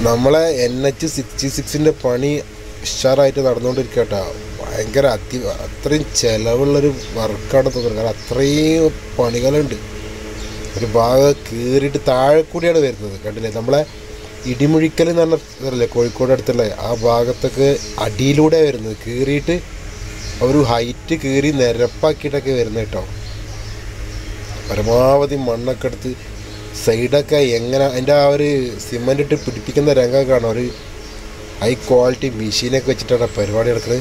നമ്മളെ NH-66 പണി ഉഷാറായിട്ട് നടന്നുകൊണ്ടിരിക്കട്ടോ. ഭയങ്കര അത്രയും ചിലവുള്ളൊരു വർക്കാണ് തോന്നുന്നത്. കാരണം അത്രയും പണികളുണ്ട്. ഒരു ഭാഗം കീറിയിട്ട് താഴെ കൂടിയാണ് വരുന്നത്. കണ്ടില്ലേ, നമ്മളെ ഇടിമുഴിക്കൽ എന്ന് പറഞ്ഞ സ്ഥലമല്ലേ കോഴിക്കോട് അടുത്തുള്ള ആ ഭാഗത്തൊക്കെ അടിയിലൂടെ വരുന്നത്. കീറിയിട്ട് ഒരു ഹൈറ്റ് കീറി നിരപ്പാക്കിയിട്ടൊക്കെ വരുന്നത് കേട്ടോ. പരമാവധി മണ്ണൊക്കെ എടുത്ത് സൈഡൊക്കെ എങ്ങനെ അതിൻ്റെ ആ ഒരു സിമൻ്റ് ഇട്ട് പിടിപ്പിക്കുന്ന രംഗമൊക്കെ കാണാം. ഒരു ഹൈ ക്വാളിറ്റി മെഷീനൊക്കെ വെച്ചിട്ടാണ് പരിപാടി നടക്കുന്നത്.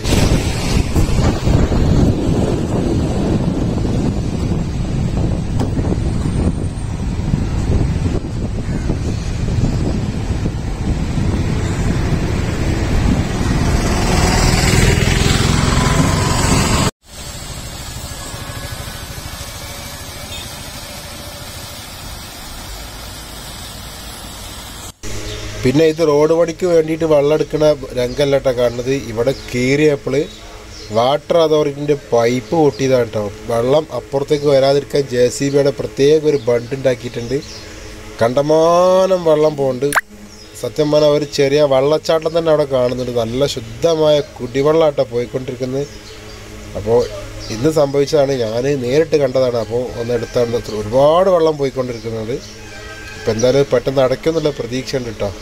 പിന്നെ ഇത് റോഡ് പണിക്ക് വേണ്ടിയിട്ട് വെള്ളം എടുക്കുന്ന രംഗമല്ല കേട്ടോ കാണുന്നത്. ഇവിടെ കീറിയപ്പോൾ വാട്ടർ അതോറിറ്റിൻ്റെ പൈപ്പ് പൊട്ടിയതാണ് കേട്ടോ. വെള്ളം അപ്പുറത്തേക്ക് വരാതിരിക്കാൻ JCBയുടെ പ്രത്യേക ഒരു ബണ്ട് ഉണ്ടാക്കിയിട്ടുണ്ട്. കണ്ടമാനം വെള്ളം പോകുന്നുണ്ട്. സത്യം പറഞ്ഞാൽ ഒരു ചെറിയ വെള്ളച്ചാട്ടം തന്നെ അവിടെ കാണുന്നുണ്ട്. നല്ല ശുദ്ധമായ കുടിവെള്ളമായിട്ടാണ് പോയിക്കൊണ്ടിരിക്കുന്നത്. അപ്പോൾ ഇന്ന് സംഭവിച്ചതാണ്, ഞാൻ നേരിട്ട് കണ്ടതാണ്. അപ്പോൾ ഒന്ന് എടുത്താണ് ഒരുപാട് വെള്ളം പോയിക്കൊണ്ടിരിക്കുന്നത്. ഇപ്പം എന്തായാലും പെട്ടെന്ന് അടയ്ക്കുന്നുള്ള പ്രതീക്ഷ ഉണ്ട് കേട്ടോ.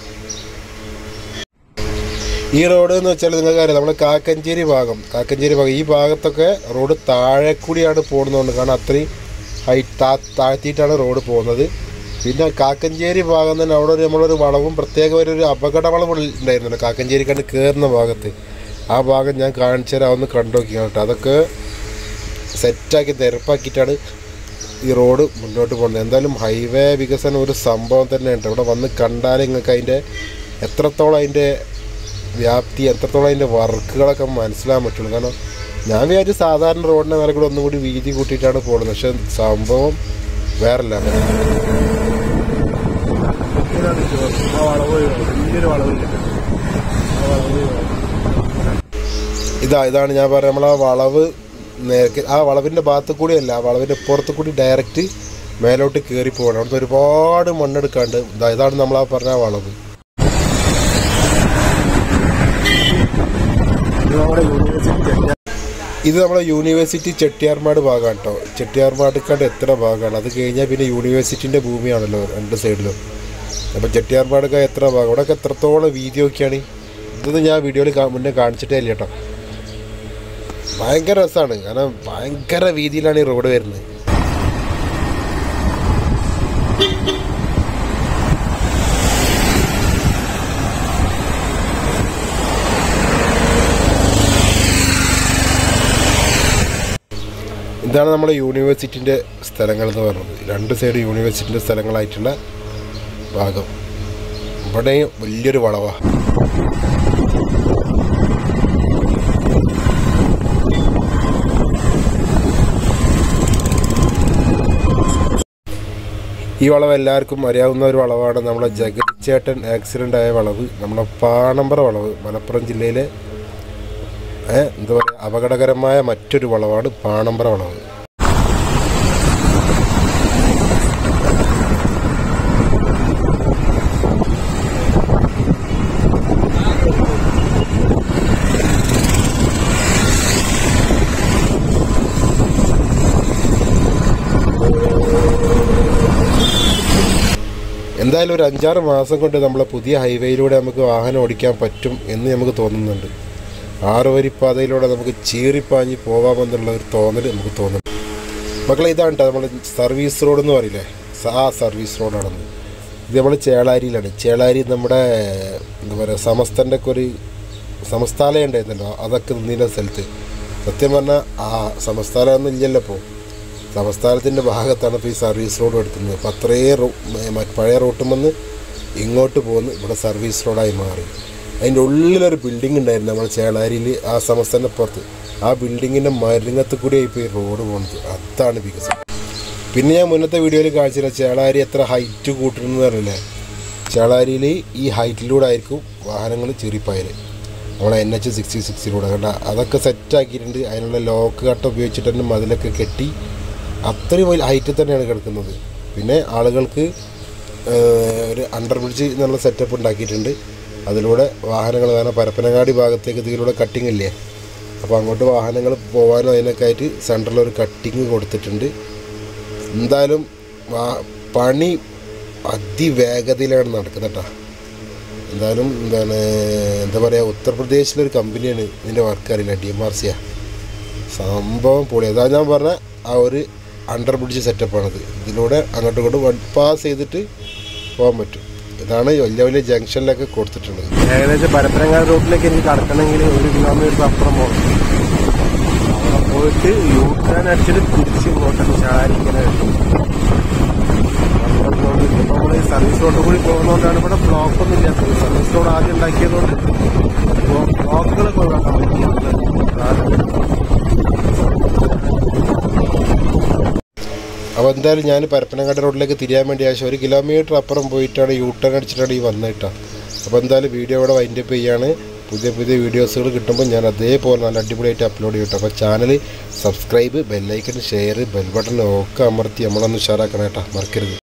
ഈ റോഡ് എന്ന് വെച്ചാൽ നിങ്ങൾക്കറിയാം, നമ്മൾ കാക്കഞ്ചേരി ഭാഗം ഈ ഭാഗത്തൊക്കെ റോഡ് താഴെ കൂടിയാണ് പോകുന്നതുകൊണ്ട്. കാരണം അത്രയും താഴ്ത്തിയിട്ടാണ് റോഡ് പോകുന്നത്. പിന്നെ കാക്കഞ്ചേരി ഭാഗം തന്നെ അവിടെ നമ്മളൊരു വളവും പ്രത്യേക ഒരു അപകട വളവ് ഉണ്ടായിരുന്നല്ലോ കാക്കഞ്ചേരി കണ്ട് കയറുന്ന ഭാഗത്ത്. ആ ഭാഗം ഞാൻ കാണിച്ചു തരാം, ഒന്ന് കണ്ടു നോക്കിയാണ് കേട്ടോ. അതൊക്കെ സെറ്റാക്കി നിരപ്പാക്കിയിട്ടാണ് ഈ റോഡ് മുന്നോട്ട് പോകുന്നത്. എന്തായാലും ഹൈവേ വികസനം ഒരു സംഭവം തന്നെയുണ്ട്. ഇവിടെ വന്ന് കണ്ടാൽ നിങ്ങൾക്ക് അതിൻ്റെ എത്രത്തോളം അതിൻ്റെ വ്യാപ്തി, എത്രത്തോളം അതിൻ്റെ വർക്കുകളൊക്കെ മനസ്സിലാകാൻ പറ്റുള്ളൂ. കാരണം ഞാൻ വിചാരിച്ചു സാധാരണ റോഡിൻ്റെ മേലെ കൂടെ ഒന്നും കൂടി വീതി കൂട്ടിയിട്ടാണ് പോകുന്നത്. പക്ഷെ സംഭവം വേറല്ല. ഇതാണ് ഞാൻ പറയാം, നമ്മളാ വളവ് നേരെ ആ വളവിൻ്റെ ഭാഗത്ത് കൂടിയല്ല, ആ വളവിൻ്റെ പുറത്ത് കൂടി ഡയറക്റ്റ് മേലോട്ട് കയറി പോകണം. അവിടുത്തെ ഒരുപാട് മണ്ണെടുക്കാണ്ട്. ഇതാണ് നമ്മളാ പറഞ്ഞ വളവ്. ഇത് നമ്മളെ യൂണിവേഴ്സിറ്റി ചെട്ടിയാർമാട് ഭാഗമാണ് കേട്ടോ. ചെട്ടിയാർമാടുക്കാണ്ട് എത്ര ഭാഗമാണ്. അത് കഴിഞ്ഞാൽ പിന്നെ യൂണിവേഴ്സിറ്റിൻ്റെ ഭൂമിയാണല്ലോ രണ്ട് സൈഡിലും. അപ്പം ചെട്ടിയാർമാടൊക്കെ എത്ര ഭാഗം, അവിടെയൊക്കെ എത്രത്തോളം വീതി നോക്കിയാണ്. ഇതൊന്നും ഞാൻ വീഡിയോയിൽ മുന്നേ കാണിച്ചിട്ടേ ഇല്ല കേട്ടോ. ഭയങ്കര രസമാണ്. കാരണം ഭയങ്കര വീതിയിലാണ് ഈ റോഡ് വരുന്നത്. ഇതാണ് നമ്മുടെ യൂണിവേഴ്സിറ്റിൻ്റെ സ്ഥലങ്ങൾ എന്ന് പറയുന്നത്. രണ്ട് സൈഡ് യൂണിവേഴ്സിറ്റിൻ്റെ സ്ഥലങ്ങളായിട്ടുള്ള ഭാഗം. ഇവിടെയും വലിയൊരു വളവാണ്. ഈ വളവ് എല്ലാവർക്കും അറിയാവുന്ന ഒരു വളവാണ്. നമ്മളെ ജഗതിച്ചേട്ടൻ ആക്സിഡൻ്റ് ആയ വളവ്, നമ്മളെ പാണമ്പറ വളവ്, മലപ്പുറം ജില്ലയിലെ എന്താ പറയുക അപകടകരമായ മറ്റൊരു വളവാണ് പാണമ്പറ വളവ്. എന്തായാലും ഒരു 5-6 മാസം കൊണ്ട് നമ്മളെ പുതിയ ഹൈവേയിലൂടെ നമുക്ക് വാഹനം ഓടിക്കാൻ പറ്റും എന്ന് നമുക്ക് തോന്നുന്നുണ്ട്. 6 വരിപ്പാതയിലൂടെ നമുക്ക് ചീറിപ്പാഞ്ഞ് പോകാമെന്നുള്ള ഒരു തോന്നൽ നമുക്ക് തോന്നുന്നുണ്ട്. മക്കളെ ഇതാണ് കേട്ടോ നമ്മൾ സർവീസ് റോഡ് എന്ന് പറയില്ലേ, ആ സർവീസ് റോഡാണെന്ന്. ഇത് നമ്മൾ ചേളാരിയിലാണ്. ചേളാരി നമ്മുടെ എന്താ പറയുക സമസ്തൻ്റെ ഒക്കെ ഒരു സമസ്ഥാലയം ഉണ്ടായിരുന്നല്ലോ, അതൊക്കെ നിന്ന സ്ഥലത്ത്. സത്യം പറഞ്ഞാൽ ആ സമസ്ഥാലമൊന്നും ഇല്ലല്ലോ ഇപ്പോൾ. സംസ്ഥാനത്തിൻ്റെ ഭാഗത്താണ് ഇപ്പോൾ ഈ സർവീസ് റോഡ് എടുക്കുന്നത്. അപ്പോൾ അത്രയും പഴയ റൂട്ടിൽ നിന്ന് ഇങ്ങോട്ട് പോകുന്നു ഇവിടെ സർവീസ് റോഡായി മാറി. അതിൻ്റെ ഉള്ളിലൊരു ബിൽഡിംഗ് ഉണ്ടായിരുന്നു നമ്മൾ ചേളാരിയിൽ, ആ സംസ്ഥാനത്തിൻ്റെ പുറത്ത്. ആ ബിൽഡിങ്ങിൻ്റെ മരുങ്ങത്ത് കൂടിയായി ഇപ്പോൾ ഈ റോഡ് പോകുന്നത്. അതാണ് വികസനം. പിന്നെ ഞാൻ മുന്നത്തെ വീഡിയോയിൽ കാണിച്ചില്ല ചേളാരി എത്ര ഹൈറ്റ് കൂട്ടുന്നത് അറിയില്ലേ. ചേളാരിയിൽ ഈ ഹൈറ്റിലൂടെ ആയിരിക്കും വാഹനങ്ങൾ ചീറിപ്പായൽ. നമ്മളെ NH-66 കണ്ട അതൊക്കെ സെറ്റാക്കിയിട്ടുണ്ട്. അതിനുള്ള ലോക്ക് കട്ട ഉപയോഗിച്ചിട്ട് തന്നെ മതിലൊക്കെ കെട്ടി അത്രയും വലിയ ഹൈറ്റിൽ തന്നെയാണ് കിടക്കുന്നത്. പിന്നെ ആളുകൾക്ക് ഒരു അണ്ടർ ബ്രിഡ്ജ് എന്നുള്ള സെറ്റപ്പ് ഉണ്ടാക്കിയിട്ടുണ്ട്. അതിലൂടെ വാഹനങ്ങൾ, കാരണം പരപ്പനങ്ങാടി ഭാഗത്തേക്ക് ഇതിലൂടെ കട്ടിങ് ഇല്ലേ, അപ്പോൾ അങ്ങോട്ട് വാഹനങ്ങൾ പോകാനും അതിനൊക്കെ ആയിട്ട് സെൻറ്ററിലൊരു കട്ടിങ് കൊടുത്തിട്ടുണ്ട്. എന്തായാലും പണി അതിവേഗതയിലാണ് നടക്കുന്നത് കേട്ടോ. എന്തായാലും എന്താ പറയുക, ഉത്തർപ്രദേശിലൊരു കമ്പനിയാണ് ഇതിൻ്റെ വർക്ക്, അറിയില്ല, DMRC സംഭവം പൊളി. അതാ ഞാൻ പറഞ്ഞ ആ ഒരു അണ്ടർ ബ്രിഡ്ജ് സെറ്റപ്പാണത്. ഇതിലൂടെ അങ്ങോട്ടും ഇങ്ങോട്ടും പാസ് ചെയ്തിട്ട് പോകാൻ പറ്റും. ഇതാണ് വലിയ വലിയ ജംഗ്ഷനിലൊക്കെ കൊടുത്തിട്ടുള്ളത്. ഏകദേശം പരപ്പനങ്ങാടി റോഡിലേക്ക് എനിക്ക് കടക്കണമെങ്കിൽ 1 കിലോമീറ്റർ അപ്പുറം പോകണം. അവിടെ പോയിട്ട് യൂട്ടേൺ അടിച്ചിട്ട് തിരിച്ച് ഇങ്ങോട്ടൊക്കെ ചാരി ഇങ്ങനെ കിട്ടും. ഇപ്പോൾ നമ്മൾ ഈ സർവീസ് റോഡ് കൂടി പോകുന്നതുകൊണ്ടാണ് ഇവിടെ ബ്ലോക്കൊന്നും ഇല്ലാത്തത്. സർവീസ് റോഡ് ആദ്യം ഉണ്ടാക്കിയതുകൊണ്ട് ബ്ലോക്കുകളൊക്കെ ഒഴിവാക്കാൻ പറ്റും. അപ്പോൾ എന്തായാലും ഞാൻ പരപ്പനങ്ങാടി റോഡിലേക്ക് തിരിയാൻ വേണ്ടി ആവശ്യം 1 കിലോമീറ്റർ അപ്പുറം പോയിട്ടാണ് യൂട്ടേൺ അടിച്ചിട്ടാണ് ഈ വന്നിട്ടാ. അപ്പോൾ എന്തായാലും വീഡിയോ ഇവിടെ വൈൻഡപ്പ് ചെയ്യാണ്. പുതിയ പുതിയ വീഡിയോസുകൾ കിട്ടുമ്പോൾ ഞാൻ അതേപോലെ നല്ല അടിപൊളിയായിട്ട് അപ്ലോഡ് ചെയ്യട്ടെ. അപ്പോൾ channel subscribe, bell icon, share, bell button ഒക്കെ അമർത്തി നമ്മളൊന്ന് ഉഷാറാക്കണം കേട്ടോ, മറക്കരുത്.